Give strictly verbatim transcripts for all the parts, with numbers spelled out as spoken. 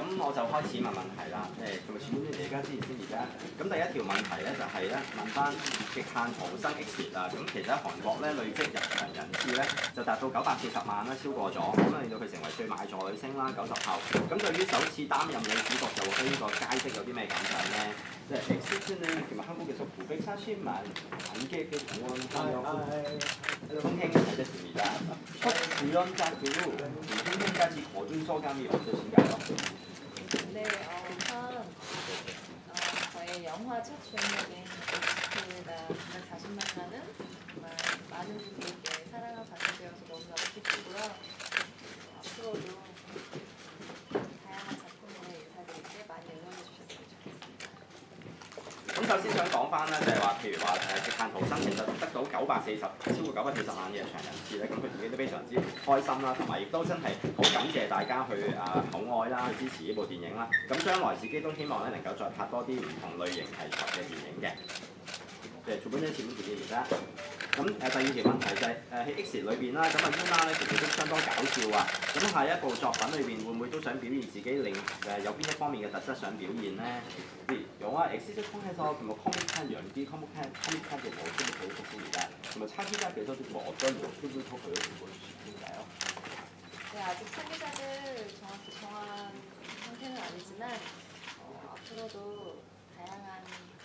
我就開始問問題啦。誒，同埋前面你而家之前先而家。咁第一條問題咧就係咧問翻極限逃生 Exit 啊。咁其實喺韓國咧累積入場人次咧就達到九百四十萬啦，超過咗，咁啊令到佢成為最賣座女星啦，九十後。咁對於首次擔任女主角就對呢個佳績有啲咩感想咧？即係 Exit는 한국에서 구백사십만 관객의 응원 성행이 잘 됐습니다. 첫 출연작으로 흥행까지 거둔 소감이 어떠신가요? 네, 어, 우선 어, 저의 영화 첫 주연작인 엑스트가 구백사십만이라는 정말 많은 분들께 사랑을 받게 되어서 너무너무 기쁘고요. 어, 앞으로도 다양한 작품에 인사드릴 때 많이 응원해 주셨으면 좋겠습니다. 咁首先想講翻咧，就係話，譬如話誒極限逃生其實得到九百四十超過九百四十萬嘅入場人次咧，咁佢自己都非常之開心啦，同埋亦都真係好感謝大家去啊厚愛啦，去支持呢部電影啦。咁將來自己都希望咧能夠再拍多啲唔同類型題材嘅電影嘅。誒，做本身前面自己而家。咁誒、呃、第二條問題就係誒喺 X 裏邊啦，咁啊 Yuna 咧其實都相當搞笑啊。咁下一部作品裏邊會唔會都想表現自己另誒、呃、有邊一方面嘅特質想表現咧？譬如영화 X를 통해서 뭐 코믹한 연기, 코믹한 코믹한 게 모습을 보여줬습니다. 뭐 차기작에서도 뭐 어떤 모습을 더 보여주고 싶은가요? 네, 아직 차기작을 정확히 정한 상태는 아니지만 어, 앞으로도 다양한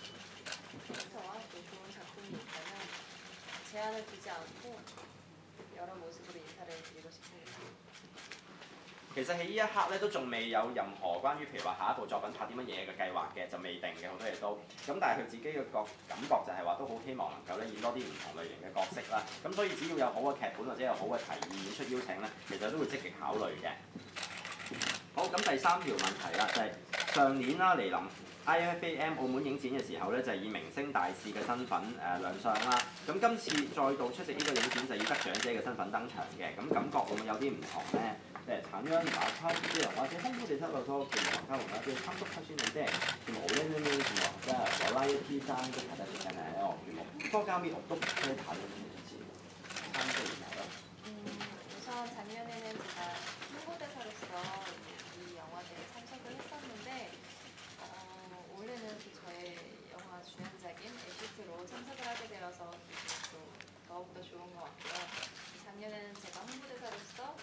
캐릭터와 또 좋은 작품이 있다면 제한을 두지 않고 여러 모습으로 인사를 드리고 싶습니다. 其實喺呢一刻咧都仲未有任何關於譬如話下一部作品拍啲乜嘢嘅計劃嘅，就未定嘅好多嘢都。咁但係佢自己嘅覺感覺就係話都好希望能夠咧演多啲唔同類型嘅角色啦。咁所以只要有好嘅劇本或者有好嘅提議演出邀請咧，其實都會積極考慮嘅。好，咁第三條問題啦，就係、是、上年啦嚟臨 I F A M 澳門影展嘅時候咧，就係、是、以明星大使嘅身份誒、呃、亮相啦。咁今次再度出席呢個影展就以得獎者嘅身份登場嘅，咁感覺會唔會有啲唔同咧？ 네, 작년 마카오의 영화제 홍보대사로서 그 마카오 영화제에 참석하시는데 지금 올해는 좀 아까 버라이어티상도 받으셨잖아요. 뭐 소감이 어떻게 다른지 상도 있나요? 음, 우선 작년에는 제가 홍보대사로서 이 영화제에 참석을 했었는데 어, 올해는 또 저의 영화 주연작인 엑시트로 참석을 하게 되어서 또 더욱더 좋은 것 같고요. 작년에는 제가 홍보대사로서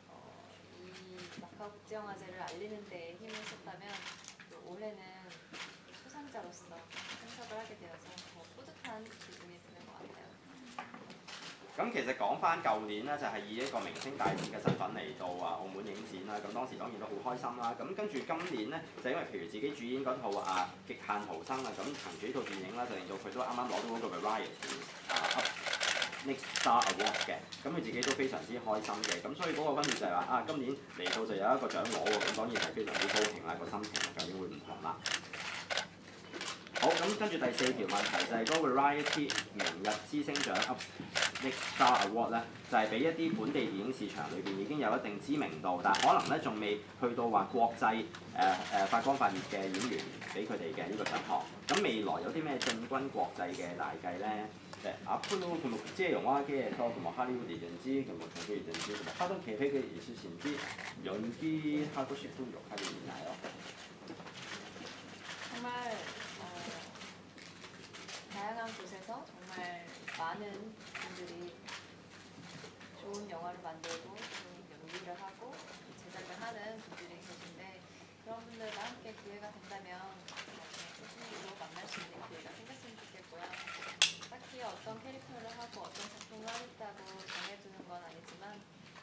마카오 국제영화제를 알리는 데 힘을 썼다면 또 올해는 수상자로서 참석을 하게 되어서 더 뿌듯한 기분이 드는 것 같아요. 咁其實講翻舊年咧，就係、是、以一個明星大使嘅身份嚟到啊澳門影展啦。咁當時當然都好開心啦。咁跟住今年咧，就因為譬如自己主演嗰套啊極限逃生啊，咁憑住呢套電影啦，就令到佢都啱啱攞到嗰個 Variety 啊 Next Star Award 嘅，咁佢自己都非常之開心嘅，咁所以嗰個分別就係話啊，今年嚟到就有一個獎攞喎，咁當然係非常之高興啦，個心情究竟會唔同啦。好，咁跟住第四條問題就係嗰個 Variety 明日之星獎 Next Star Award 咧，就係、是、俾一啲本地電影市場裏邊已經有一定知名度，但可能咧仲未去到話國際誒誒、呃、發光發熱嘅演員俾佢哋嘅呢個獎項。咁未來有啲咩進軍國際嘅大計咧？ 네, 앞으로 그 뭐 국제 영화계에서 그 뭐 할리우드든지 그 뭐 중국이든지 그 뭐 하던 계획이 있으신지 연기하고 싶은 역할이 있나요? 정말 어, 다양한 곳에서 정말 많은 분들이 좋은 영화를 만들고 좋은 연기를 하고 제작을 하는 분들이 계신데 그런 분들과 함께 기회가 된다면 꾸준히로 만날 수 있는 기회가 생겼으면 좋겠고요. 딱히 어떤 캐릭터를 하고 어떤 작품을 하겠다고 정해두는 건 아니지만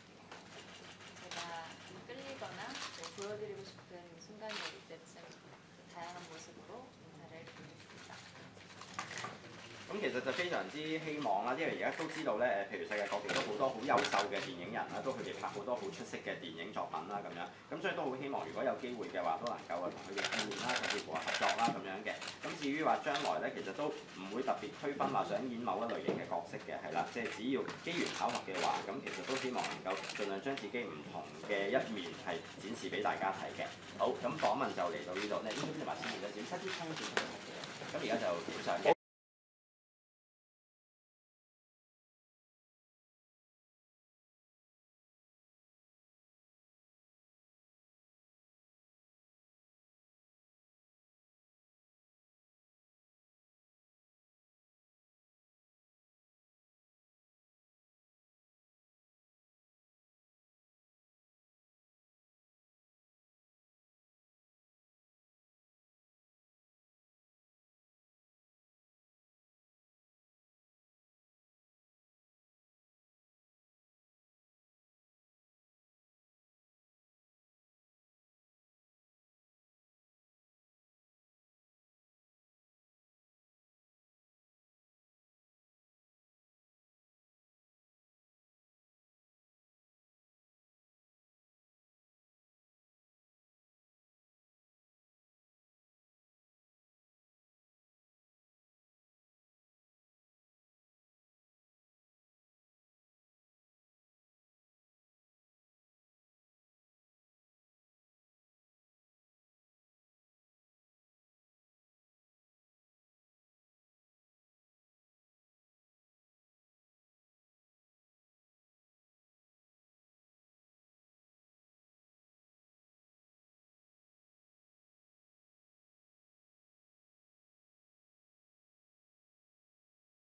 제가 끌리거나 뭐 보여드리고 싶은 순간이 올 때쯤 다양한 모습으로 인사를 드리겠습니다. 咁其實就非常之希望啦，因為而家都知道咧誒，譬如世界各地都好多好優秀嘅電影人啦，都佢哋拍好多好出色嘅電影作品啦咁樣，咁所以都好希望如果有機會嘅話，都能夠啊同佢哋見面啦，甚至乎合作啦咁樣嘅。咁至於話將來咧，其實都唔會特別區分話想演某一類型嘅角色嘅，係啦，即係只要機緣巧合嘅話，咁其實都希望能夠盡量將自己唔同嘅一面係展示俾大家睇嘅。好，咁訪問就嚟到呢度咧，應該先話先嚟咗，點七支槍算咁而家就基本上。